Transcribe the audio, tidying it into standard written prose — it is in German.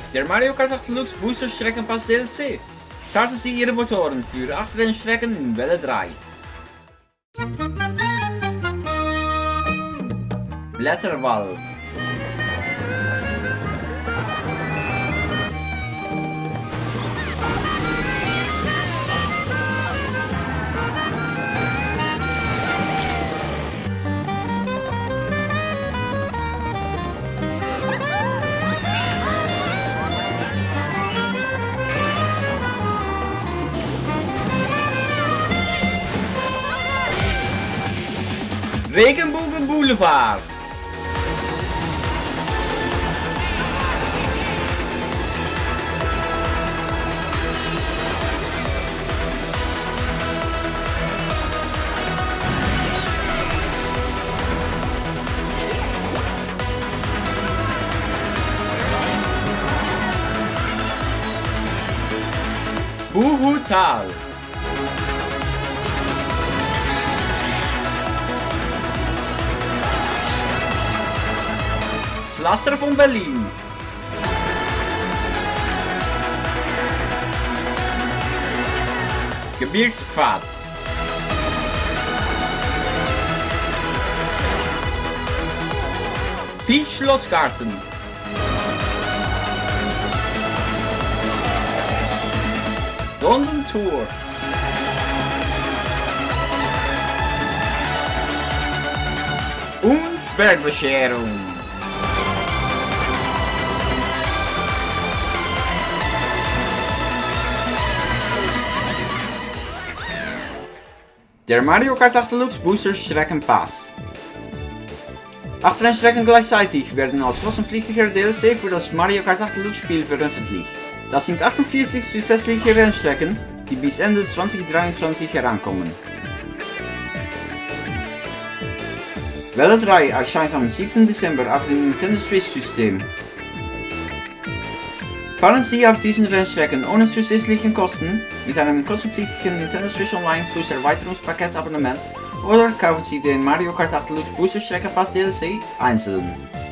Der Mario Kart Deluxe Booster-Streckenpass DLC. Starten Sie Ihre Motoren für 8 Rennstrecken in Welle 3. Blätterwald. Regenbogen Boulevard. Buhutal. Pflaster von Berlin. Gebirgspfad. Peach Schlossgarten. London Tour. Und Bergbescherung. Der Mario Kart Deluxe Booster-Streckenpass. 8 Rennstrecken gleichzeitig werden als kostenpflichtiger DLC für das Mario Kart Deluxe Spiel veröffentlicht. Das sind 48 zusätzliche Rennstrecken, die bis Ende 2023 herankommen. Welle 3 erscheint am 7. Dezember auf dem Nintendo Switch System. Fahren Sie auf diesen Rennstrecken ohne zusätzlichen Kosten mit einem kostenpflichtigen Nintendo Switch Online plus Erweiterungspaket Abonnement oder kaufen Sie den Mario Kart Deluxe Booster-Streckenpass DLC einzeln.